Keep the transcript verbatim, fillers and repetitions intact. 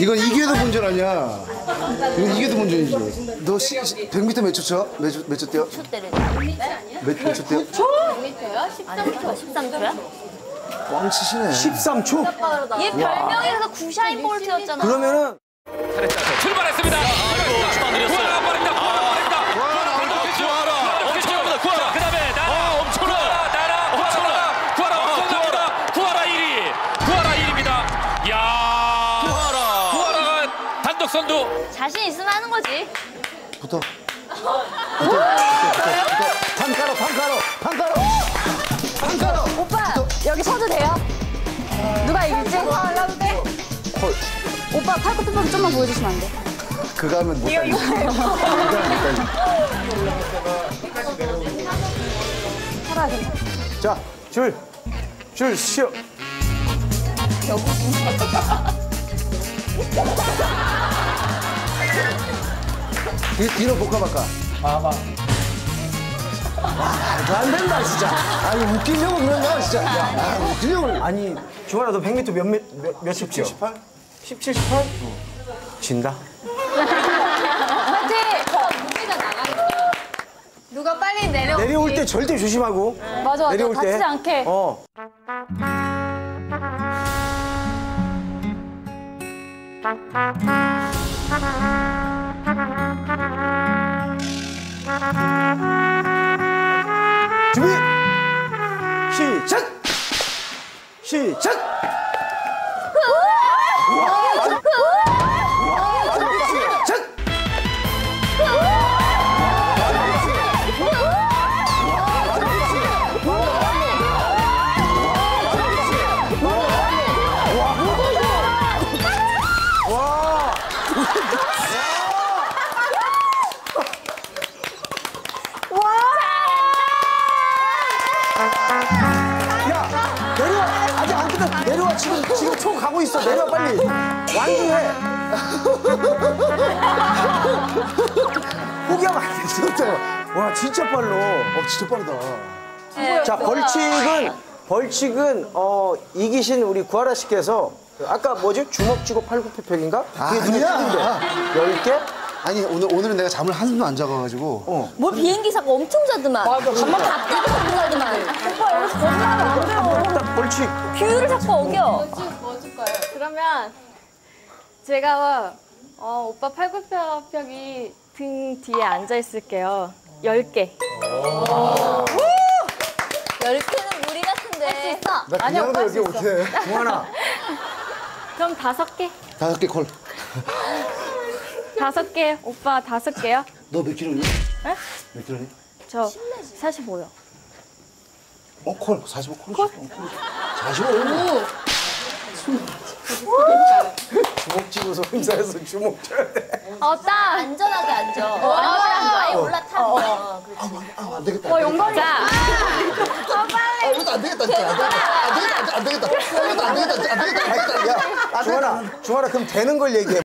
이건 이겨도 본전 아니야. 이건 이겨도 본전이지. 너 시, 시, 백 미터 몇 초 쳐? 몇, 초- 몇 초 뛰어? 초 때려. 몇, 몇 초 뛰어? 백 미터요? 십삼 초. 십삼 초야? 꽝 치시네. 십삼 초? 얘 별명에서 구샤인 볼트였잖아. 그러면은 잘했다. 출발했습니다. 아이고, 주방 느렸어요. 구하라 빠릅니다. 구하라 빠릅니다. 구하라, 엄청납니다. 구하라. 그다음에 나라, 엄청나. 나라, 엄청나. 구하라, 엄청납니다. 구하라 일 위. 구하라 일 위입니다. 야, 구하라. 구하라가 단독 선두. 자신 있으면 하는 거지. 붙어. 붙어. 붙어. 붙어. 판가로, 판가로, 판가로. 판가로. 오빠 여기 서도 돼요? 누가 이길지? 올라도 돼? 콜. 오빠 팔굽혀펴기 좀만 보여주시면 안 돼? 그거 하면 못 달려. 그거 하면 못 달려. 살아야 된다. 자, 줄, 줄 쉬어. 뒤, 뒤로 볼까 말까? 봐봐. 말도 안 된다, 진짜. 아니, 웃기려고 그런 거야, 진짜. 아, 웃기려고. 아니, 주환아 너 백 미터 몇, 몇, 몇, 몇 초? 십팔? 십칠, 십팔? 진다. 파이팅! 누가 빨리 내려. 내려올 때 절대 조심하고. 맞아, 맞아. 내려올 때. 다치지 않게. 어. 준비! 시작! 시작! 시작! 와! 야, 내려와. 아직 안 끝났. 내려와. 지금 지금 총 가고 있어. 내려와 빨리. 완주해. 포기하면 안 돼. 진짜. 와, 진짜 빨라. 어, 진짜 빠르다. 자, 벌칙은 벌칙은 어 이기신 우리 구하라 씨께서 아까 뭐지? 주먹 쥐고 팔굽혀펴기인가? 그게 눈에 아니야. 띄는데. 열 개? 아니, 오늘, 오늘은 내가 잠을 한숨도 안 자가지고. 어. 뭐 비행기 사고 엄청 자더만. 맞아. 한번 다 뛰고 자더만. 오빠 여기서 거짓말하면 안 돼요. 딱 벌칙. 규율을 자꾸 어겨. 뭐 줄까요? 그러면 제가 어, 오빠 팔굽혀펴기 등 뒤에 앉아 있을게요. 열 개. 열 개는 무리 같은데. 할 수 있어. 나 아니야, 그냥도 오빠 이렇게 할수 있어. 못해. 중환아. 그럼 다섯 개. 다섯 개 콜. 다섯 개. 오빠 다섯 개요? 너 몇 킬로니? 에? 몇 킬로니? 저 사십오요. 어, 콜. 사십오 콜. 콜? 사십오. 주먹 쥐고서 혼자서 주먹 쥐어야 돼. 어, 딱 안전하게 앉아. 어, 안전하게 아예 올라타는 거. 그렇지. 아, 안 되겠다. 와, 영광이다. 아, 이것도 안 되겠다, 진짜. 안 되겠다. 안 되겠다. 안 되겠다. 이것도 안 되겠다. 안 되겠다. 안 되겠다. 야, 중환아, 중환아 그럼 되는 걸 얘기해.